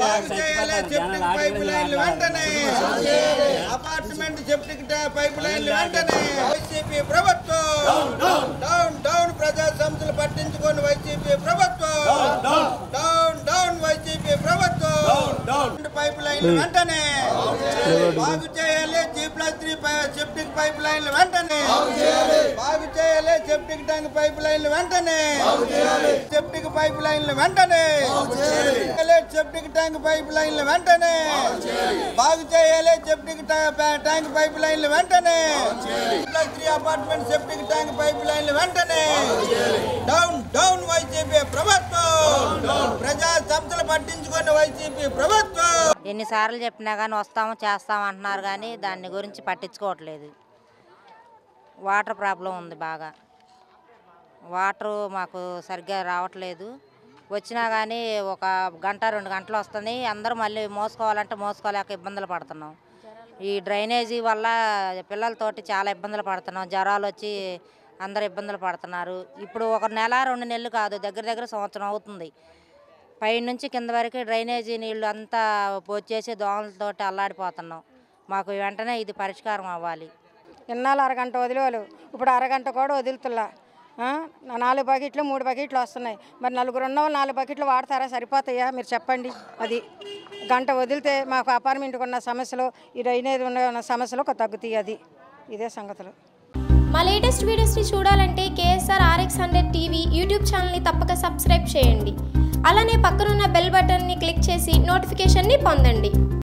Septic pipe లైన్లు వెంటనే apartment septic pipe లైన్లు వెంటనే వైసీపీ ప్రభుత్వం డౌన్ డౌన్ ప్రజా సంస్థలు పట్టించుకొని వైసీపీ ప్రభుత్వం డౌన్ డౌన్ వైసీపీ ప్రభుత్వం పైప్ లైన్లు వెంటనే బాగు చేయాలి G+3 సెప్టిక్ పైప్ లైన్లు వెంటనే బాగు చేయాలి సెప్టిక్ ట్యాంక్ పైప్ లైన్లు వెంటనే సెప్టిక్ పైప్ లైన్లు వెంటనే సెప్టిక్ ట్యాంక్ పైప్ లైన్లు వెంటనే బాగు చేయాలి సెప్టిక్ ట్యాంక్ పైప్ లైన్లు వెంటనే G+3 apartment septic tank pipe లైన్లు వెంటనే డౌన్ డౌన్ వైసీపీ ప్రభుత్వం ప్రజా సంస్థలు పట్టించుకున్న వైసీపీ ప్రభుత్వం ఎన్నిసార్లు చెప్పినా కానీ వస్తాము చేస్తాము అంటున్నారు కానీ దాని గురించి పట్టించుకోవట్లేదు. వాటర్ ప్రాబ్లం ఉంది, బాగా వాటరు మాకు సరిగ్గా రావట్లేదు. వచ్చినా కానీ ఒక గంట 2 గంటలు వస్తుంది, అందరూ మళ్ళీ మోసుకోవాలంటే మోసుకోలేక ఇబ్బందులు పడుతున్నాం. ఈ డ్రైనేజీ వల్ల పిల్లలతోటి చాలా ఇబ్బందులు పడుతున్నాం, జ్వరాలు వచ్చి అందరు ఇబ్బందులు పడుతున్నారు. ఇప్పుడు 1 నెల 2 నెలలు కాదు, దగ్గర దగ్గర సంవత్సరం అవుతుంది. పై నుంచి కింద వరకు డ్రైనేజీ నీళ్ళు అంతా వచ్చేసి దోమలతోటి అల్లాడిపోతున్నాం. మాకు వెంటనే ఇది పరిష్కారం అవ్వాలి. ఇన్నాళ్ళు అరగంట వదిలేవాళ్ళు, ఇప్పుడు అరగంట కూడా వదులుతున్నా. 4 బకెట్లు 3 బకెట్లు వస్తున్నాయి. మరి 4 ఉన్న వాళ్ళు 4 బకెట్లు వాడతారా? సరిపోతాయా? మీరు చెప్పండి. అది గంట వదిలితే మాకు అపార్ట్మెంట్కి ఉన్న సమస్యలు, ఈ డ్రైనేజ్ ఉన్న సమస్యలు తగ్గుతాయి. అది ఇదే సంగతులు. మా లేటెస్ట్ వీడియోస్ని చూడాలంటే KSR RX100 TV యూట్యూబ్ ఛానల్ని తప్పక సబ్స్క్రైబ్ చేయండి. అలానే పక్కనున్న బెల్ బటన్ని క్లిక్ చేసి నోటిఫికేషన్ని పొందండి.